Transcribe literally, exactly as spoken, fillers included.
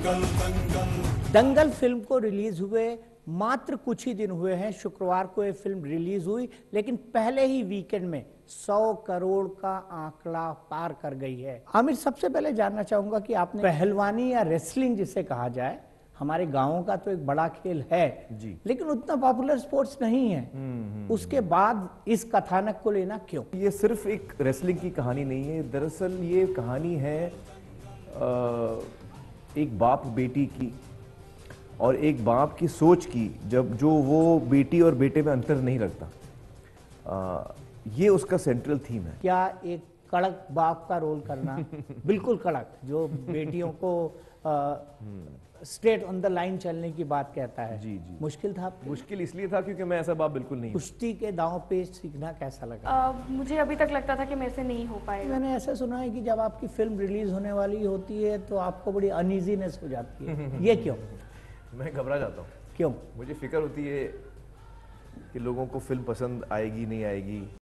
दंगल film को release हुए मात्र कुछ ही दिन हुए हैं। शुक्रवार को ये फिल्म रिलीज हुई, लेकिन पहले ही वीकेंड में सौ करोड़ का आंकड़ा पार कर गई है। आमिर, सबसे पहले जानना चाहूंगा कि आपने पहलवानी या रेसलिंग जिसे कहा जाए, हमारे गांवों का तो एक बड़ा खेल है जी, लेकिन उतना पॉपुलर स्पोर्ट्स नहीं है। उसके बाद इस कथानक को लेना क्यों? ये सिर्फ एक रेसलिंग की कहानी नहीं है, दरअसल ये कहानी है एक बाप बेटी की और एक बाप की सोच की, जब जो वो बेटी और बेटे में अंतर नहीं रखता। आ, ये उसका सेंट्रल थीम है। क्या एक कड़क बाप का रोल करना बिल्कुल कड़क, जो बेटियों को स्ट्रेट ऑन द लाइन चलने की बात कहता है, जी जी मुश्किल था? मुश्किल इसलिए था क्योंकि मैं ऐसा बाप बिल्कुल नहीं। कुश्ती के दांव पे सीखना कैसा लगा? आ, मुझे अभी तक लगता था कि मेरे से नहीं हो पाएगा। मैंने ऐसा सुना है कि जब आपकी फिल्म रिलीज होने वाली होती है तो आपको बड़ी अनइजीनेस हो जाती है, ये क्यों? मैं घबरा जाता हूँ। क्यों? मुझे फिक्र होती है कि लोगों को फिल्म पसंद आएगी नहीं आएगी।